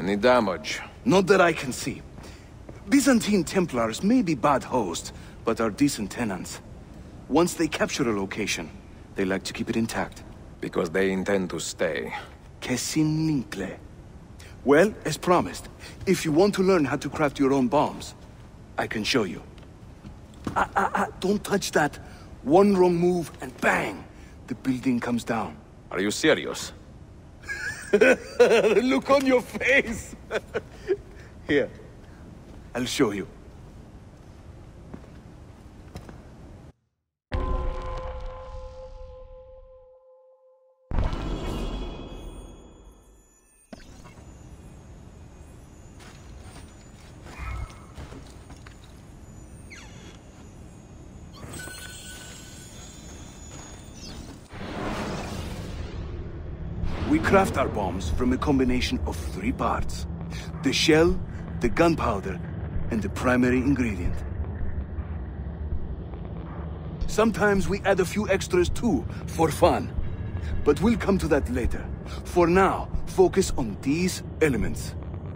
Any damage? Not that I can see. Byzantine Templars may be bad hosts, but are decent tenants. Once they capture a location, they like to keep it intact. Because they intend to stay. Kesin Linkle. Well, as promised, if you want to learn how to craft your own bombs, I can show you. Don't touch that. One wrong move and bang! The building comes down. Are you serious? The look on your face! Here, I'll show you. We craft our bombs from a combination of 3 parts. The shell, the gunpowder, and the primary ingredient. Sometimes we add a few extras too, for fun. But we'll come to that later. For now, focus on these elements.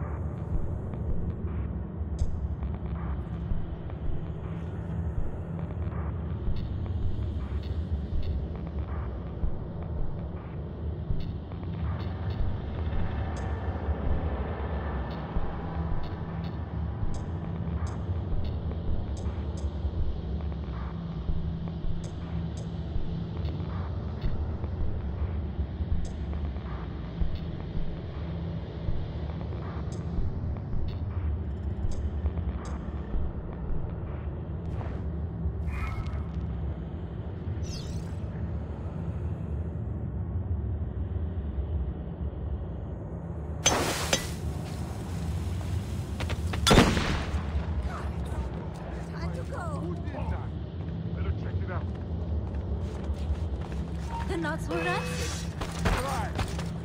The nuts were rusted.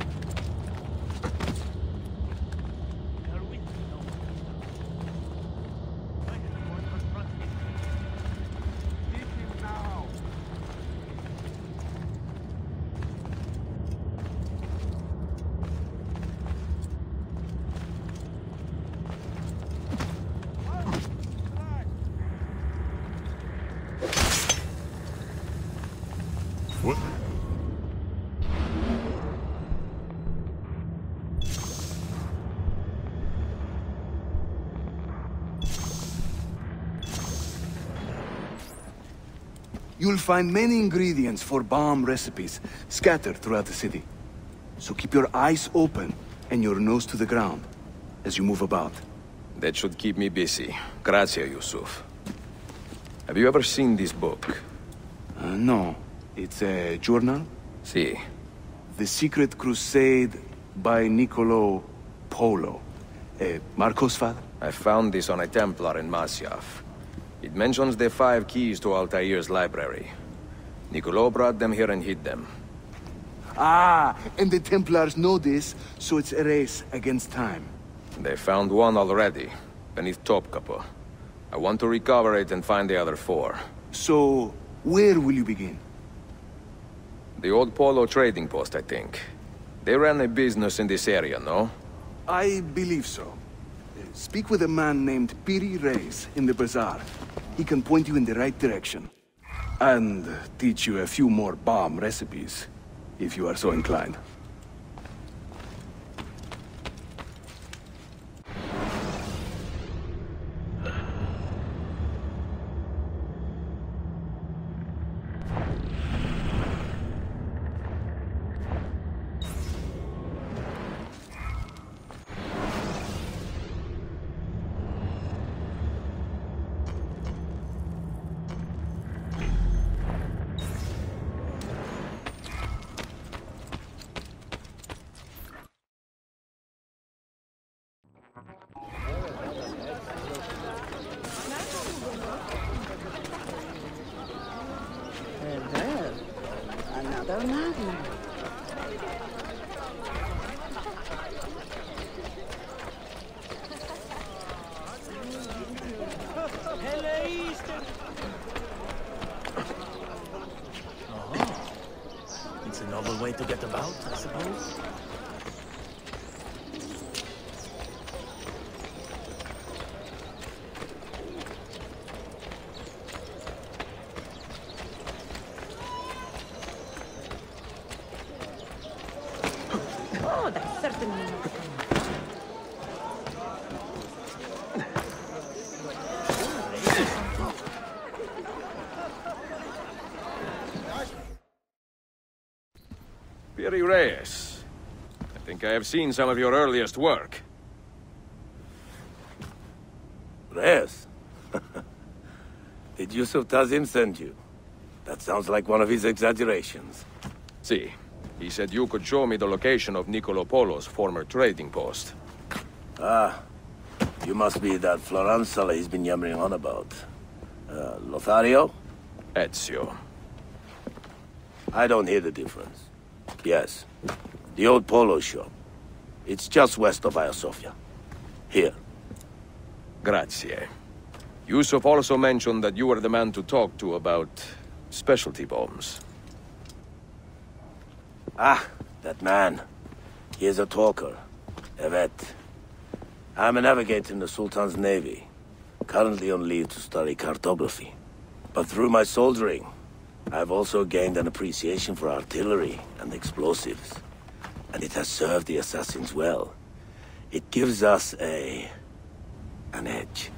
What? You'll find many ingredients for bomb recipes scattered throughout the city. So keep your eyes open and your nose to the ground as you move about. That should keep me busy. Grazie, Yusuf. Have you ever seen this book? No. It's a journal? Si. The Secret Crusade by Niccolo Polo. Marco's father? I found this on a Templar in Masyaf. It mentions the 5 keys to Altair's library. Niccolo brought them here and hid them. Ah, and the Templars know this, so it's a race against time. They found one already, beneath Topkapi. I want to recover it and find the other 4. So, where will you begin? The old Polo trading post, I think. They ran a business in this area, no? I believe so. Speak with a man named Piri Reis in the bazaar. He can point you in the right direction. And teach you a few more bomb recipes, if you are so inclined. Another madman. Oh, it's a novel way to get about, I suppose. Certainly not. Piri Reyes. I think I have seen some of your earliest work. Reyes? Did Yusuf Tazim send you? That sounds like one of his exaggerations. See, he said you could show me the location of Nicolo Polo's former trading post. Ah, you must be that Floranzala he's been yammering on about. Lothario? Ezio. I don't hear the difference. Yes, the old Polo shop. It's just west of Hagia Sophia. Here. Grazie. Yusuf also mentioned that you were the man to talk to about specialty bombs. Ah, that man. He is a talker. A vet. I'm a navigator in the Sultan's Navy. Currently on leave to study cartography. But through my soldiering, I've also gained an appreciation for artillery and explosives. And it has served the assassins well. It gives us an edge.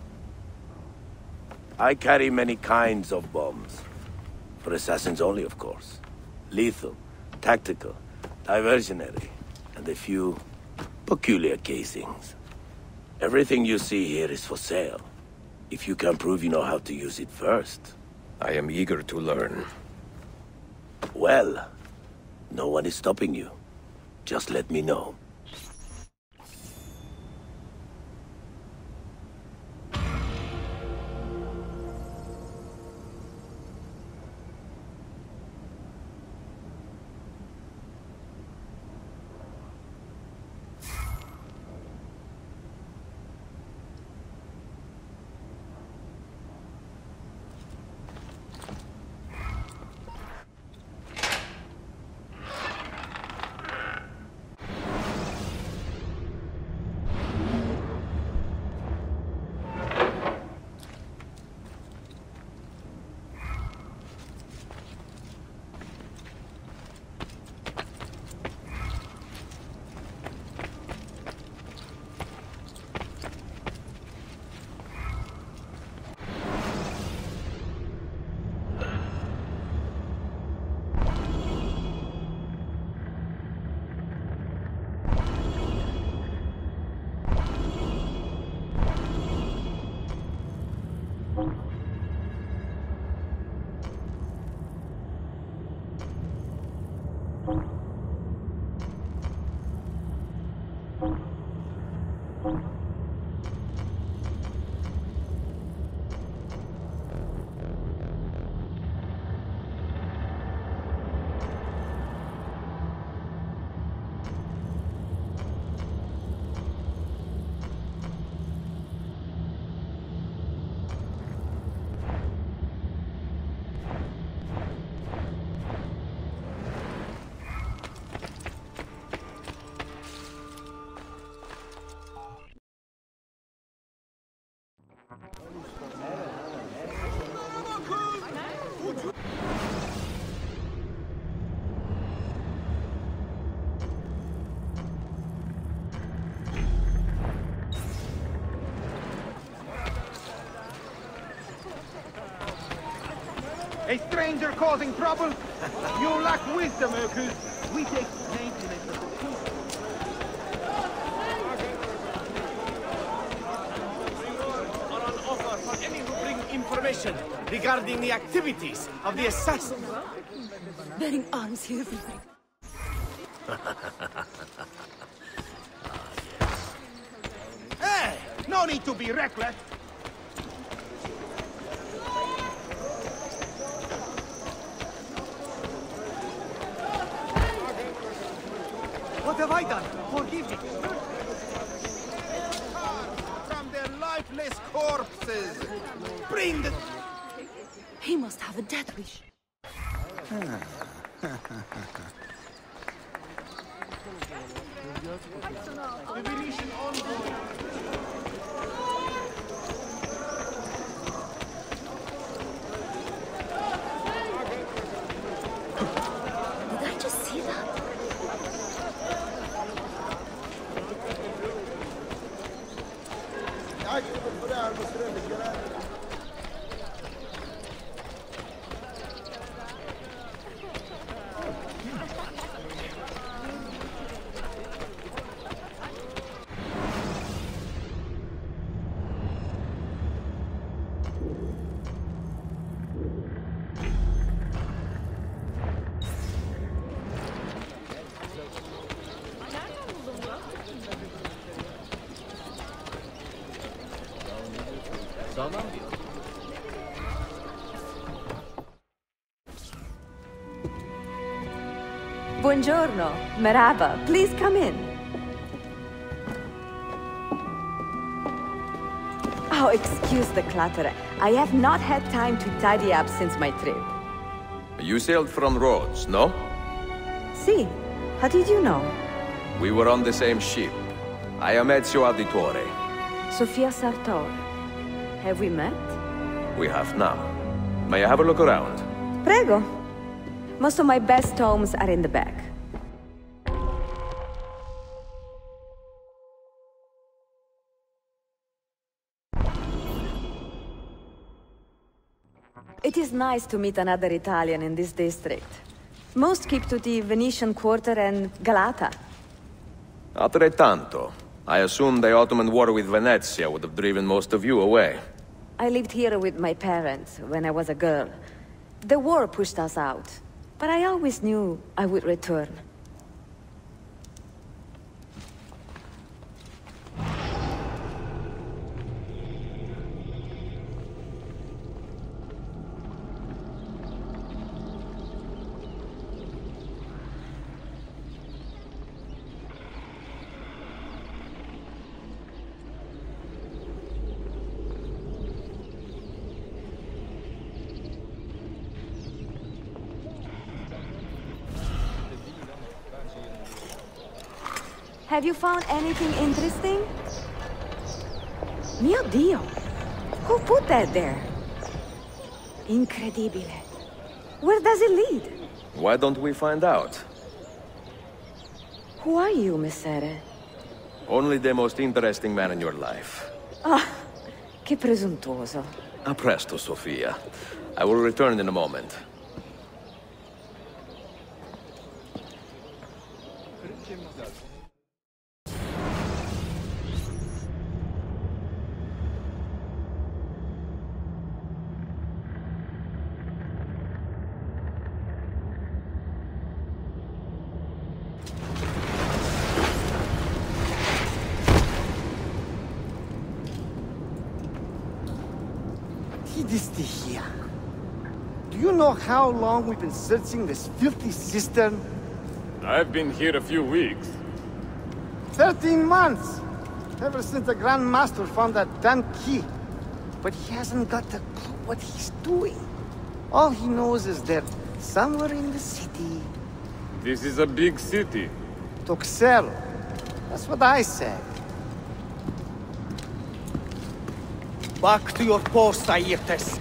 I carry many kinds of bombs. For assassins only, of course. Lethal, tactical, diversionary, and a few peculiar casings. Everything you see here is for sale. If you can prove you know how to use it first. I am eager to learn. Well, no one is stopping you. Just let me know. A stranger causing trouble? You lack wisdom, Hercules. We take maintenance of the truth. Are on offer for any who bring information regarding the activities of the assassins. Bearing arms here. Hey! No need to be reckless. What have I done? Forgive me. From their lifeless corpses. Bring the... He must have a death wish. The Venetian envoy. Did I just see that? Buongiorno. Merhaba. Please come in. Oh, excuse the clutter. I have not had time to tidy up since my trip. You sailed from Rhodes, no? See, how did you know? We were on the same ship. I am Ezio Auditore. Sofia Sartor. Have we met? We have now. May I have a look around? Prego. Most of my best tomes are in the back. It is nice to meet another Italian in this district. Most keep to the Venetian Quarter and Galata. Altrettanto. I assume the Ottoman war with Venezia would have driven most of you away. I lived here with my parents when I was a girl. The war pushed us out, but I always knew I would return. Have you found anything interesting? Mio Dio! Who put that there? Incredibile. Where does it lead? Why don't we find out? Who are you, Messere? Only the most interesting man in your life. Ah, che presuntuoso. A presto, Sofia. I will return in a moment. Here. Do you know how long we've been searching this filthy cistern? I've been here a few weeks. 13 months! Ever since the Grand Master found that damn key. But he hasn't got a clue what he's doing. All he knows is that somewhere in the city... This is a big city. Toxero. That's what I said. Back to your post, Aietes.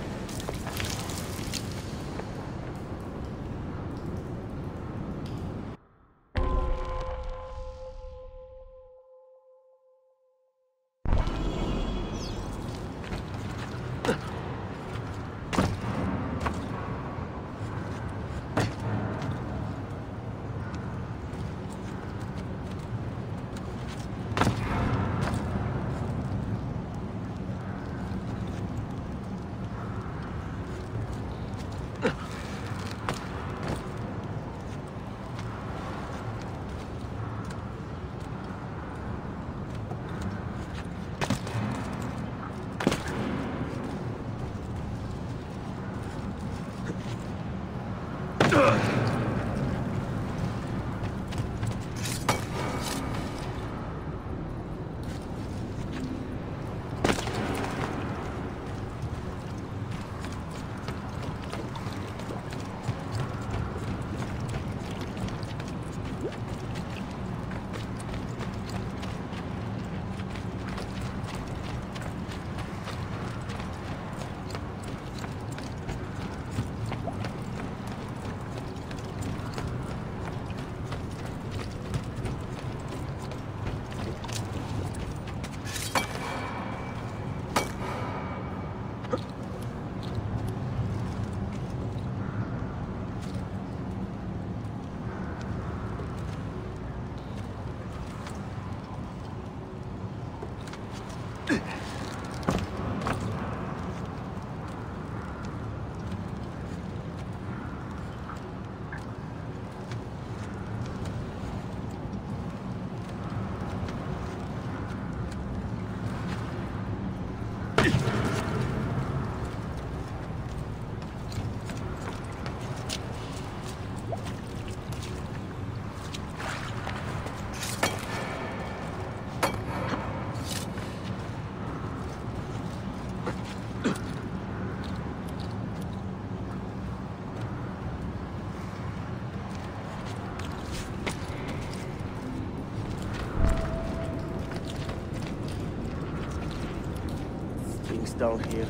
down here.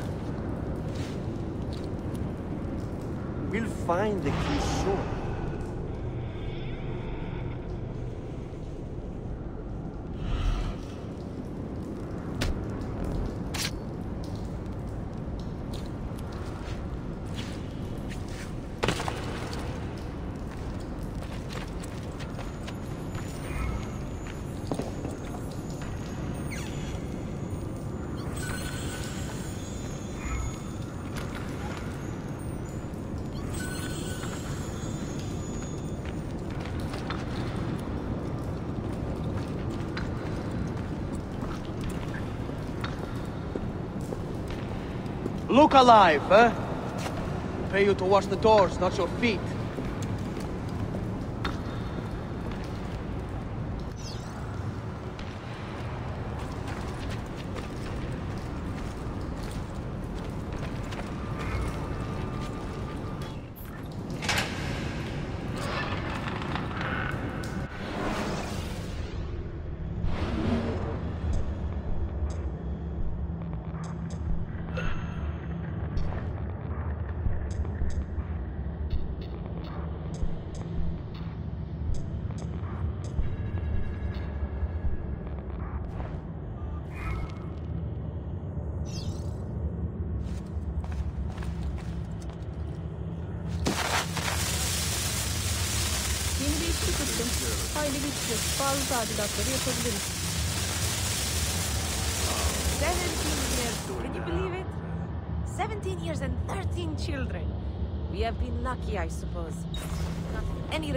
We'll find the key soon. Look alive, huh? We pay you to watch the doors, not your feet. Yeni bir işçi tuttum. Hayli güçlü. Bazı tadilatları yapabiliriz. 17 years, can you believe it? 17 years and 13 children. We have been lucky, I suppose. Not any...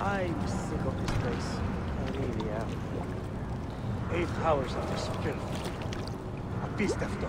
I'm sick of this place. I really am. 8 hours of this filth. A beast after.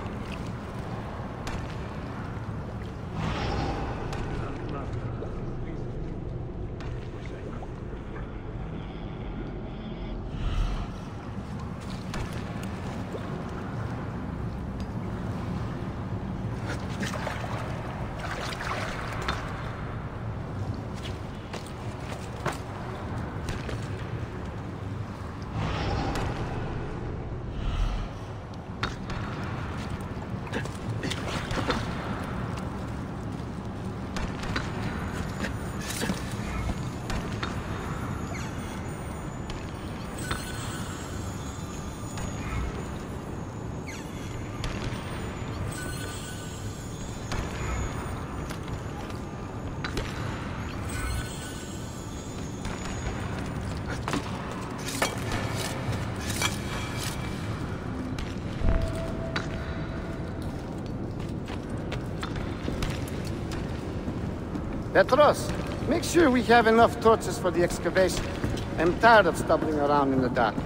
Petros, make sure we have enough torches for the excavation. I'm tired of stumbling around in the dark.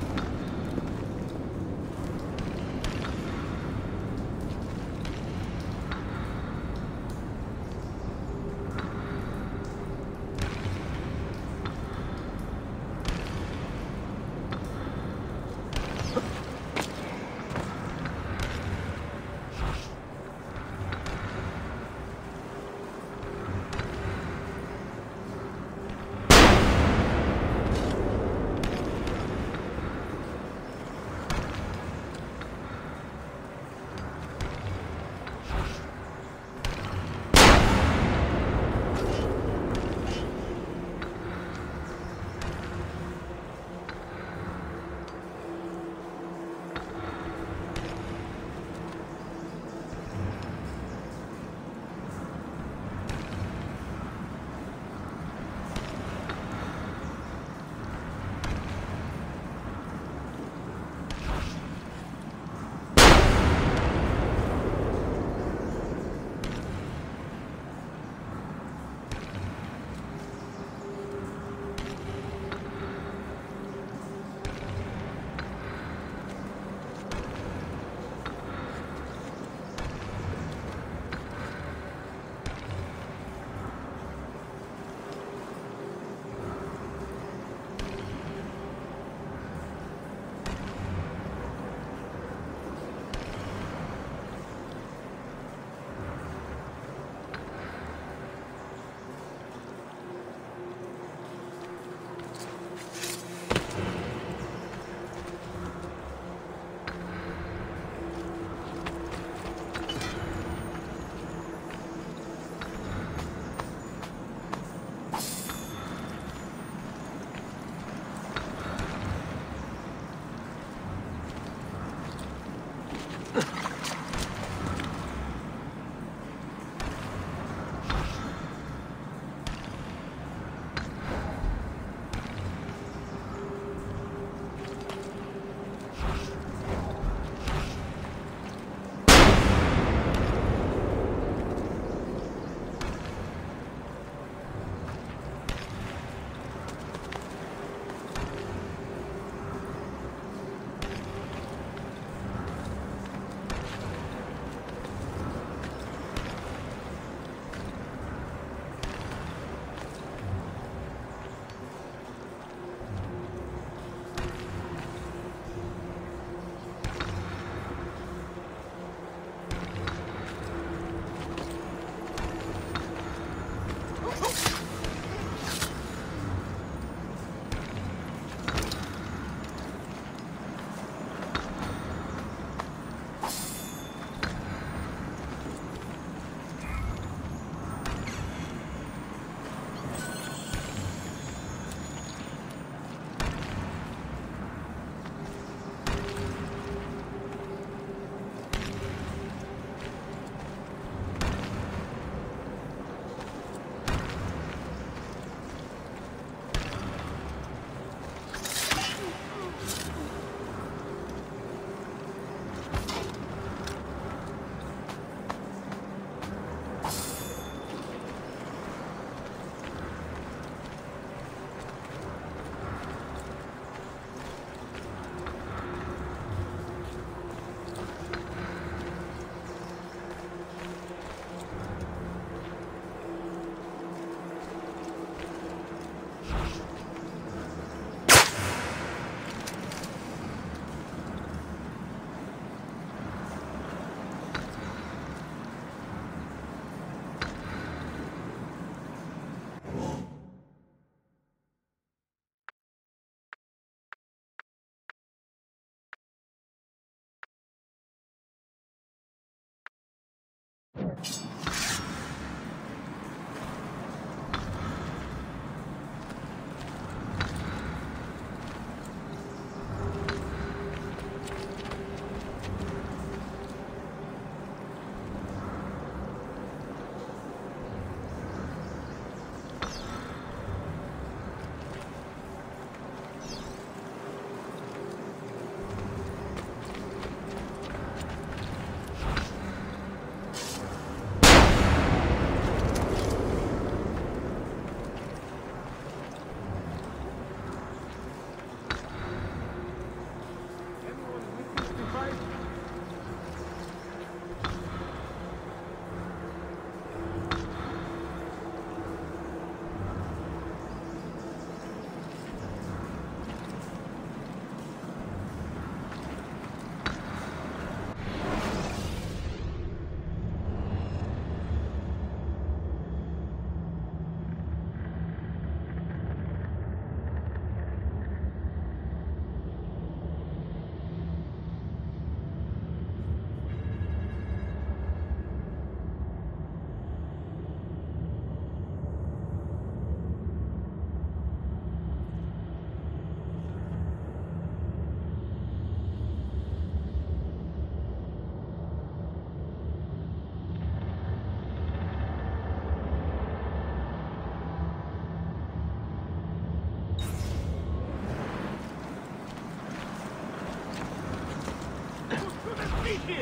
here!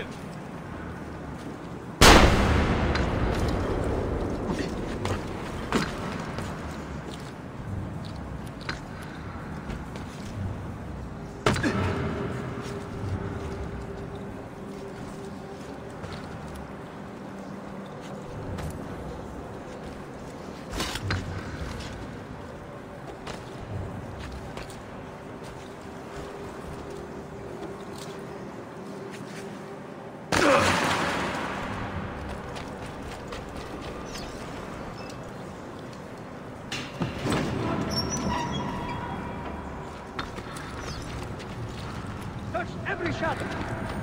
Touch every shot!